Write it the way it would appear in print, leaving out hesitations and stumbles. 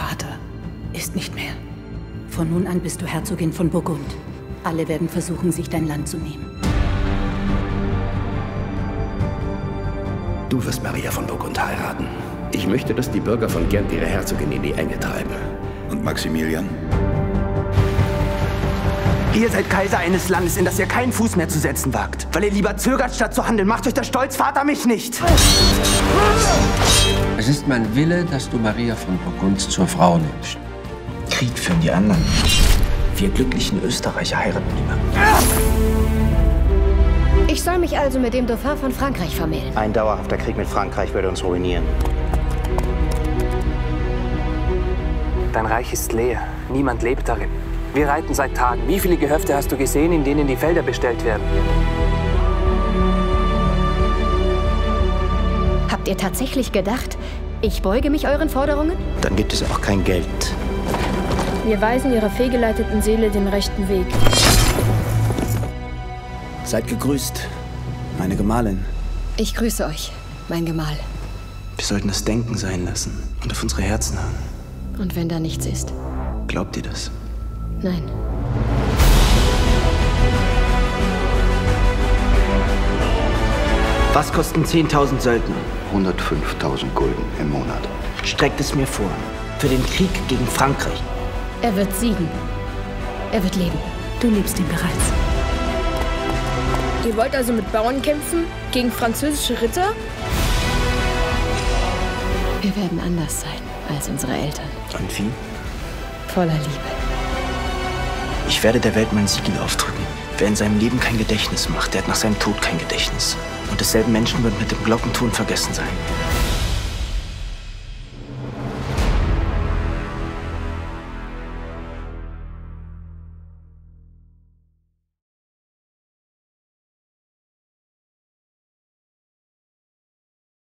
Vater ist nicht mehr. Von nun an bist du Herzogin von Burgund. Alle werden versuchen, sich dein Land zu nehmen. Du wirst Maria von Burgund heiraten. Ich möchte, dass die Bürger von Gent ihre Herzogin in die Enge treiben. Und Maximilian? Ihr seid Kaiser eines Landes, in das ihr keinen Fuß mehr zu setzen wagt. Weil ihr lieber zögert, statt zu handeln. Macht euch der Stolz, Vater, mich nicht! Es ist mein Wille, dass du Maria von Burgund zur Frau nimmst. Krieg führen die anderen. Wir glücklichen Österreicher heiraten lieber. Ich soll mich also mit dem Dauphin von Frankreich vermählen. Ein dauerhafter Krieg mit Frankreich würde uns ruinieren. Dein Reich ist leer. Niemand lebt darin. Wir reiten seit Tagen. Wie viele Gehöfte hast du gesehen, in denen die Felder bestellt werden? Habt ihr tatsächlich gedacht, ich beuge mich euren Forderungen? Dann gibt es auch kein Geld. Wir weisen ihrer fehlgeleiteten Seele den rechten Weg. Seid gegrüßt, meine Gemahlin. Ich grüße euch, mein Gemahl. Wir sollten das Denken sein lassen und auf unsere Herzen hören. Und wenn da nichts ist? Glaubt ihr das? Nein. Was kosten 10.000 Söldner? 105.000 Gulden im Monat. Streckt es mir vor. Für den Krieg gegen Frankreich. Er wird siegen. Er wird leben. Du liebst ihn bereits. Ihr wollt also mit Bauern kämpfen? Gegen französische Ritter? Wir werden anders sein als unsere Eltern. Und wie? Voller Liebe. Ich werde der Welt mein Siegel aufdrücken. Wer in seinem Leben kein Gedächtnis macht, der hat nach seinem Tod kein Gedächtnis. Und desselben Menschen wird mit dem Glockenton vergessen sein.